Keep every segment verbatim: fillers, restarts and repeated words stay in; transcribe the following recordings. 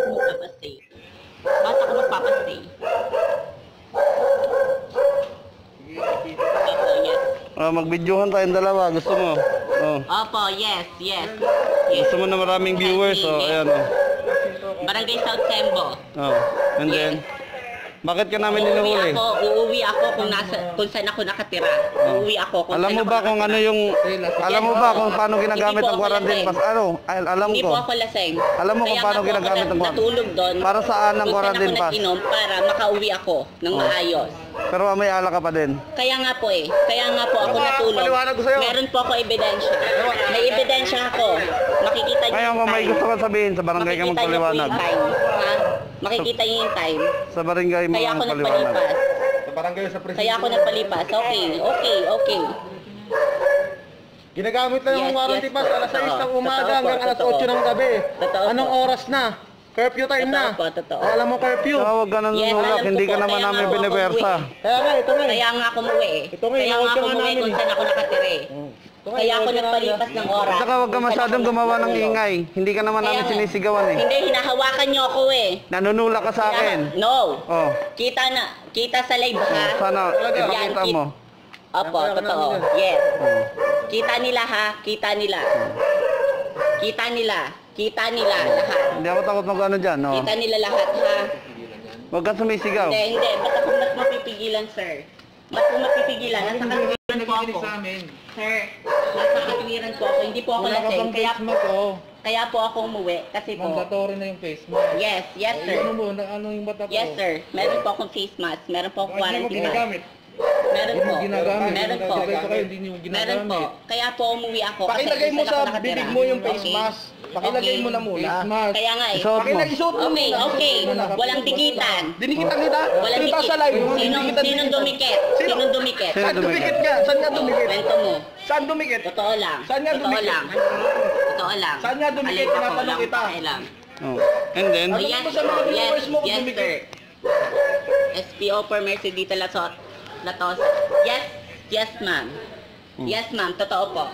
magpapastay. Bakit ako magpapastay? Opo, yes. Ah, mag-videohan tayong dalawa. Gusto mo? Oh. Opo, yes, yes. Yes. Gusto mo na maraming viewers? Oh, ayan oh. Barangay South Sembo. Oh. And then, bakit ka namin Uuwi ninuhuli? ako, uuwi ako kung nasa kung saan ako nakatira. Uuwi ako kung Alam saan mo ako ba kung ano nakatira. yung alam mo ba kung paano ginagamit Hindi po ang ako quarantine lasing. pass? Ano? Al- Alam Hindi ko. po ako laseng. Alam mo kung Kaya paano nga po ginagamit ako ang quarantine? natulog doon. Para saan ang Kung quarantine saan pass? ako nag-inom para makauwi ako ng maayos. Pero may ala ka pa din. Kaya nga po eh. Kaya nga po ako natulog. paliwanag ko sa'yo. Meron po ako ebidensya. May ebidensya ako. Makikita niyo Ngayon yung kung may time. gusto ka sabihin sa barangay ka Makikita niyo po magpaliwanag. yung time. Ha? Makikita niyo yung time. Sa barangay mo Kaya ang ako paliwanag. nagpalipas. Barangay sa presidente. Kaya ako nagpalipas. Okay, okay, okay. Ginagamit lang Yes, yung warranty yes pass po. alas sais ng Totoo. umaga Totoo po, hanggang alas totoo. otso ng gabi. Totoo Anong po. oras na? Curfew time na. Totoo po, totoo. O, alam mo curfew. Saka huwag ka nang Yes, nunulak, alam ko hindi po. ka naman Kaya namin nga po ako binibersa. umuwi. Kaya nga, ito nga. eh. Kaya nga ako umuwi eh. Ito nga, Kaya nga inood ako ka nga umuwi namin kung eh. saan ako nakatira eh. Ito nga, Kaya ako inood ka nga nagpalipas nila. ng oras. Saka huwag ka kung saan masyadong ako gumawa ng natulog. ingay. Hindi ka naman Kaya namin nga- sinisigawan eh. Hindi, hinahawakan niyo ako eh. Nanunulak ka sa akin. Hinaha- No. Oh. Kita na, kita sa live ha. Sana Yan, ipakita kit- mo. Opo, Yan, kaya totoo. namin Yes. Oh. Kita nila ha, kita nila. Kita nila, kita nila lahat. Hindi ako takot mag ano dyan. Oh. Kita nila lahat ha. Huwag kang sumisigaw. Hindi, hindi. Ba't ako mas mapipigilan, sir? Ba't ako mapipigilan? Nasa katwiran po ako. Sir, nasa katwiran po ako. Hindi po ako Wala ka lasing. bang Kaya, face mask, oh. kaya po ako umuwi. Kasi po, Mandatory na yung face mask. yes, yes, sir. Ano mo, na- ano yung bata ko? Yes, sir. Meron po akong face mask. Meron po akong Bakit hindi mo quarantine mask. ginagamit? Meron Hindi po. mo ginagamit. Meron po. Ito kayo, hindi niyo Meron po. ginagamit. Kaya po umuwi ako. kasi Pakilagay mo kung saan sa ako nakatira. bibig mo yung face Okay. mask. Pakilagay Okay. mo na muna. Face mask. Kaya nga eh. Isuot mo. Pakilagay, isuot mo Okay, muna. okay. Walang dikitan. Dinikitan kita. Walang Kita dikit. sa live. Sinong, Dinikitan, sinong dinikitan. dumikit? Sino? Sinong dumikit? Sino Saan dumikit nga? Saan nga dumikit? Kwento mo. Saan dumikit? Totoo lang. Saan nga Totoo dumikit? lang. Totoo lang. Saan nga dumikit? Alay, ako, Tinatanong walang kita. pakialam. Oh. And then, Oh, Ano yes, mo sa mga yes, viewers mo kung yes, dumikit? sir. S P O for Mercy Dita Latos. Latos. Yes, yes, ma'am. Hmm. Yes, ma'am. Totoo po.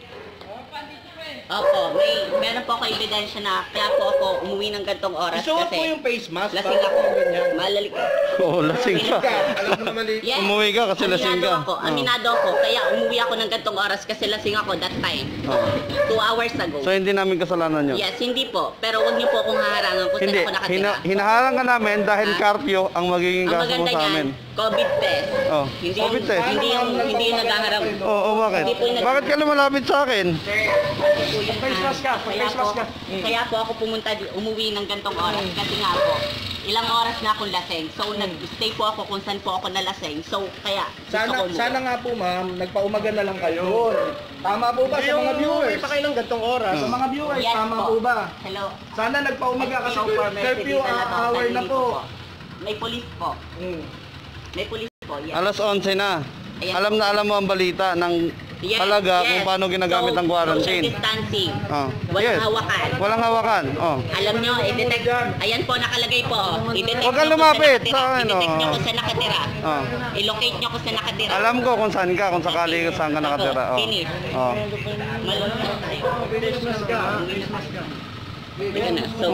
Opo, may meron po ako ebidensya na kaya po ako umuwi ng gantong oras Isuot mo kasi yung face mask. lasing para ako. ganyan. Malalik. oh, lasing ka. Alam mo naman, eh. Yes. Umuwi ka kasi lasing Aminado ka. Ako, Oh. aminado ako. Kaya umuwi ako ng gantong oras kasi lasing ako that time. Oh. Two hours ago. So hindi namin kasalanan yun. Yes, hindi po. Pero huwag niyo po akong haharangan kung saan Hindi, ako nakatira. hina hinaharang ka namin dahil Ah. curfew ang magiging Ang kaso mo maganda sa niyan, amin. COVID test. Oh, Hindi COVID yung, test. Hindi yung, hindi yung naghaharap. Oo, oh, bakit? Hindi po yung nag- Bakit ka lumalapit sa akin? Sir, kasi po yun, Face mask ka, kaya face po, mask ka. kaya po ako pumunta, di- umuwi ng gantong oras kasi nga po, ilang oras na akong laseng. So, nag-stay po ako kung saan po ako nalaseng. So, kaya gusto ko Sana, umuwi. sana nga po ma'am, nagpaumaga na lang kayo. Tama po ba sa mga viewers? pa kayo ng gantong oras. Sa mga viewers, Yes tama po. po ba? Hello. Sana nagpaumaga kasi S P O for Mercy curfew Dita Latos, hour na nandito po. May police po. Hmm. May police po, yes. Alas onse na. Ayan. Alam na alam mo ang balita ng Yes, halaga yes. kung paano ginagamit So, ang quarantine. Social distancing. Oh. Walang Yes. hawakan. Walang hawakan. Oh. Alam nyo, i-detect. Ayan po, nakalagay po. I-detect Huwag kang nyo kung lumapit saan sa nakatira. akin, I-detect oh. nyo kung saan nakatira. Oh. I-locate nyo kung saan nakatira. Alam ko kung saan ka, kung sakali kung saan ka nakatira. Oh. Finish. Oh. Malulog na tayo. Face mask ka. Face mask ka. Halika na. So,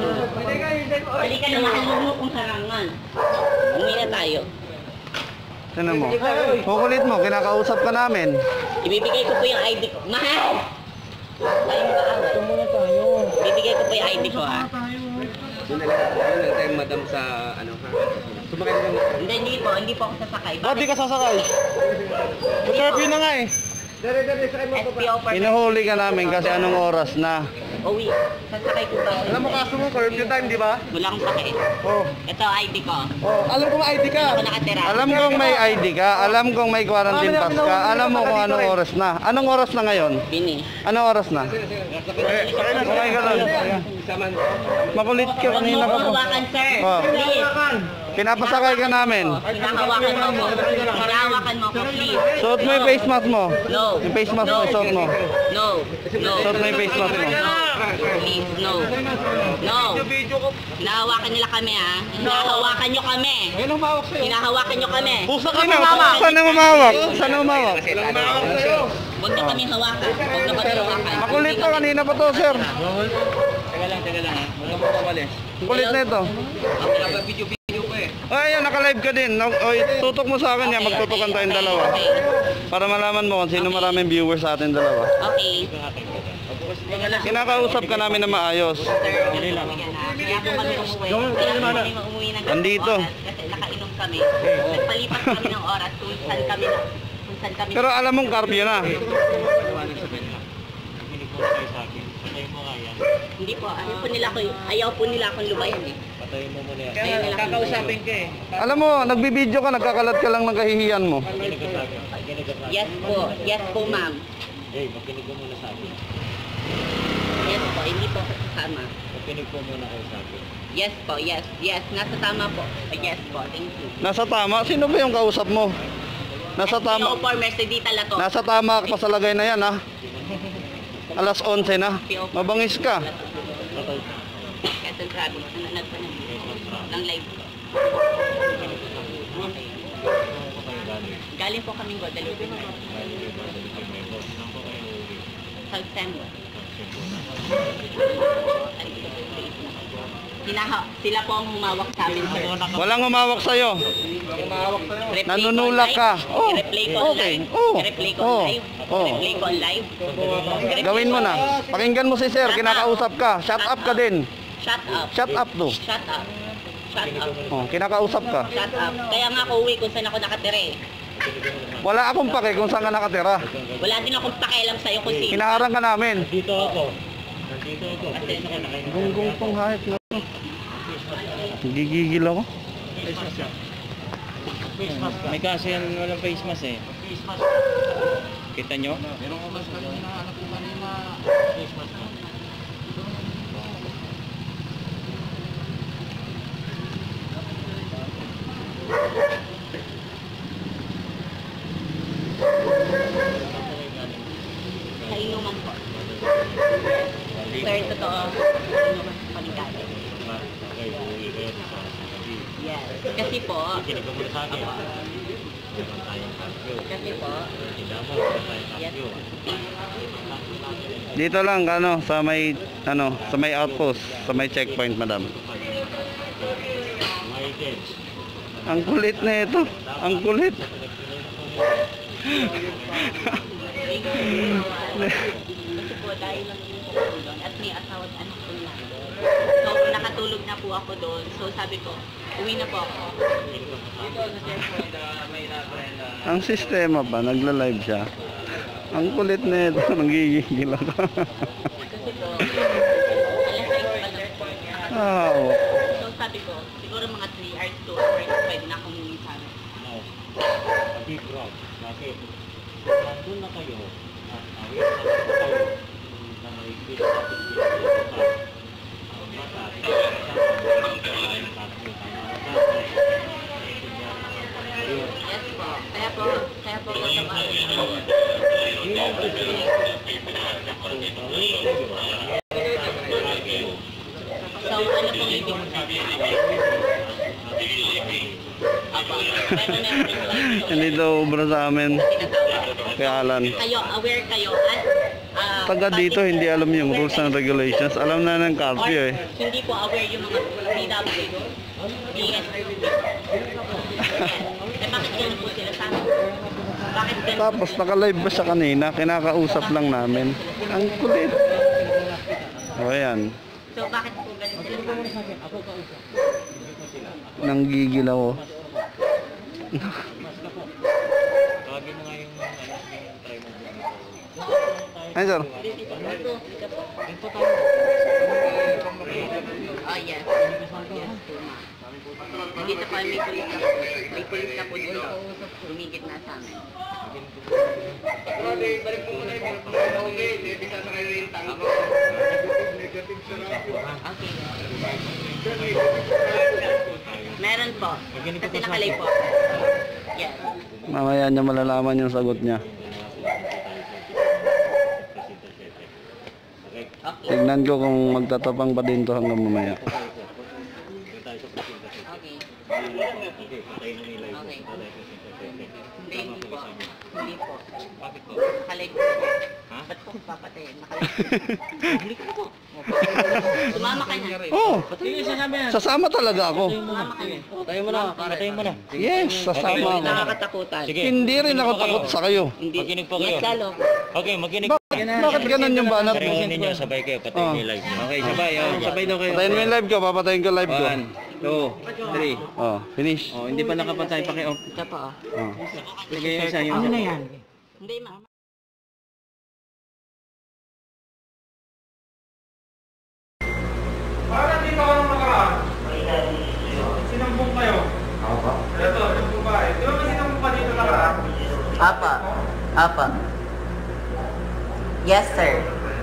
halika na, mahal mo kung harangan. Umuwi na tayo. Tinan mo. Kukulit mo, kinakausap ka namin. Ibibigay ko po yung I D ko. Mahal! Tayo mag-aaway. Ito muna tayo. Ibibigay ko po yung I D ko ha. Yun na lang, yun na tayo, madam, sa ano ha. Sumakay na lang. Hindi, hindi po. Hindi po ako sasakay. Ba't di ka sasakay? Curfew na nga eh. Dere, dere, sakay mo S po P O for Hinuhuli ka namin kasi anong oras na. Uwi. Sasakay ko ba? Alam mo kaso mo, curfew time, di ba? Wala akong sakay. Oh. Ito I D ko. Oh, alam ko may I D ka. Ako nakatira. Alam kong may I D ka, alam kong may quarantine pass ka, alam mo kung anong oras na. Anong oras na ngayon? Finish. Anong oras na? Okay ka lang. Makulit ka Huwag mo kanina ka akong po. hawakan, sir. Oh. Please. Pinapasakay ka namin. Hinahawakan mo ako. Hinahawakan mo ako, please. Suot mo yung face mask mo. No. Yung face mask mo, suot mo. No. No. Suot mo yung face mask mo. No. Please, no. No. Hinahawakan nila kami, ha? Hinahawakan nyo kami. Ayun ang mawak sa'yo. Hinahawakan nyo kami. Saan na Saan na mamawak? Saan na mamawak? Huwag nyo kami hawakan. Huwag nyo kami hawakan. Makulit ka kanina pa to, sir. Teka lang, teka ka lang ha. Huwag mo kamalis. Ang kulit na ito. Video-video ko eh. Ay, ayun, naka-live ka din. No, oy, tutok mo sa akin yan, magtutukan tayong dalawa. Okay. Para malaman mo kung sino maraming viewers sa atin dalawa. Okay. Kinakausap ka namin na maayos. Sir, kaya po kami umuwi. Kaya po kami umuwi ng Andito. oras kasi nakainom kami. Nagpalipas kami ng oras kung saan kami na, kung saan kami. Pero alam mong karpyo na. Hindi po, ano po nila ko, ayaw po nila akong lubayan eh. Patayin mo muna yan. Ayaw nila akong Kakausapin ka eh. Alam mo, nagbibideo ka, nagkakalat ka lang ng kahihiyan mo. Yes po, yes po ma'am. Hey, makinig ko muna sa akin. Yes po, hindi po ako kasama. Makinig ko muna kayo sa akin. Yes po, yes, yes, nasa tama po. Yes po, thank you. Nasa tama? Sino ba yung kausap mo? Nasa P O tama. for Mercedes Talato. Nasa tama ka pa sa lagay na yan, ha? Alas onse na. Mabangis ka. Quezon Province, nanonood po ng, ng live. Okay. Galing po kaming Guadalupe. South Cebu. Hinaha, sila po ang humawak sa amin, sir. Walang humawak sa'yo. Replay ko Nanunulak live. ka. Oh, I-replay ko okay. live. Oh, I-replay ko oh, live. oh. I-replay ko live. I-replay Gawin mo ko na. live. Pakinggan mo si sir, kinakausap ka. Shut up ka din. Shut up. Shut up to. Shut up. Shut up. Oh, kinakausap ka. Shut up. Kaya nga ako uwi kung saan ako nakatira eh. Wala akong pake kung saan ka nakatira. Wala din akong pakialam sa'yo kung sino. Hinaharang ka namin. Dito ako. Dito ako. Pasensya ka na kayo. Gunggong pang hayop na to. Gigigil ako. May kasi yan walang face mask eh. Kita nyo? Meron ko mas kanina, ano po kanina, face mask na. Sa inuman po. Sir, totoo. Sa inuman po paligado. Okay, uuwi kayo sa gabi. Yes. Kasi po, Kinig ka muna sa akin. Meron tayong kapyo. kasi po, Tila mo, meron tayong yes. kapyo. Dito lang ano sa may ano sa may outpost, sa may checkpoint, madam. May edge. Ang kulit na ito. Ang kulit. Kasi po, dahil lang yung po ako doon at may asawa at anak ko na. So, nakatulog na po ako doon. So, sabi ko, uwi na po ako. Ang sistema pa, nagla-live siya. Ang kulit na ito. Nanggigigil ako. Kasi po, alas sais pa lang po. Ah, oo. So, sabi ko, siguro mga three hours, two hours, pwede na akong umuwi sa amin. Now, a big rock. Bakit? Nandun na kayo. At awit na kayo. Na may big rock. Ang mata. Ang tatlo. Yes po. Kaya po, kaya po ako tamaan. So, ano pong ibig mo sabihin? Apa. Pero meron din lang. Hindi daw ubra sa amin. Tinatawag. Kaya Alan. Kayo, aware kayo at ah, Taga dito, bakit- hindi alam yung aware rules and kayo- regulations. Alam na ng or curfew eh. hindi po aware yung mga D W. D S R B. Eh, bakit ganun po sila sa amin? Bakit ganun? Tapos naka-live pa siya kanina, kinakausap lang namin. Ang kulit. O ayan, So, bakit po ganun sila sa amin? nanggigil ako. Tawagin mo nga yung ano, yung try mo. Ay sir, Ito, ito po. Oh, yes. Yes, tuma. Dito po, may pulis na po. May pulis na po dito. Lumigit na sa amin. Okay. Meron po. Kasi nakalay po. Yes. mamaya niya malalaman yung sagot niya. Okay. Tignan ko kung magtatapang pa din to hanggang mamaya. Okay. Okay. Hindi, hindi po. Hindi po. Bakit po? Nakalay po. Ha? Ba't po papatayin? Nakalay po. Hindi ko po. Sumama ka na. Oh, Sige, sasama yan. sasama talaga ako. Sumama ka na. Tayo mo na, patayin mo na. Yes, sasama ako. Nakakatakutan. Sige. Hindi rin ako takot sa kayo. Hindi. Makinig po kayo. Mas lalo. Okay, makinig. Bakit, bakit ganun yung banat mo? Pareho ninyo, sabay kayo, patayin niyo yung live niyo. Okay, sabay. Oh, sabay daw kayo. Patayin mo yung live ko, papatayin ko live ko. One, two, three. Oh, finish. Oh, hindi pa nakapatay pa kayo. Ito pa oh. Oh. Sige, yung isa yung Ano na yan? Hindi ma. Parang dito ako nung nakaraan. Sinampung kayo. Apa? Ito, yung babae. Di ba may sinampung pa dito nakaraan? Apa. Apa. Yes, sir.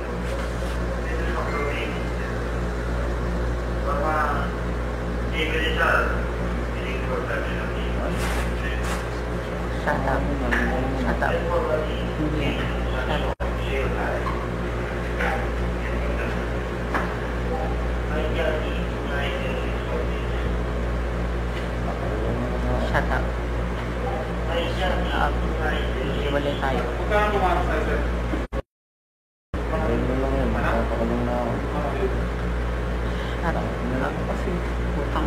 Shut up. Shut up. Hindi. Shut up. Shut up. Shut up. Wala tayo. Magkano kumano sa sir? Shut up. Kasi utang.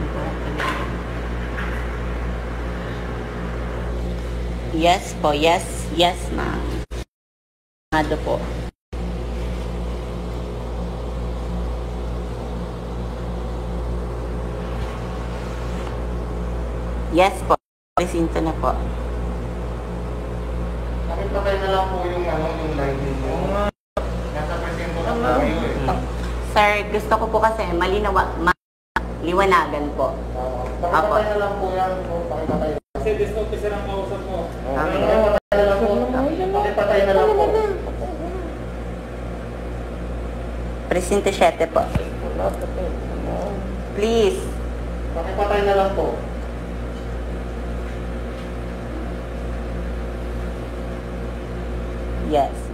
Yes po, yes, yes ma'am. Ano po? Yes po. Presinto na po. Bakit patay na lang po yung ano, yung live ninyo? Nasa presento lang po kayo eh. Sir, gusto ko po kasi malinawa, ma liwanagan po. Apo. Pakipatay na lang po yan. Pakipatay. Kasi this officer ang kausap mo. Pakipatay na lang po. Pakipatay na lang po. Presinto siyete po. Please. Pakipatay na lang po. Yes.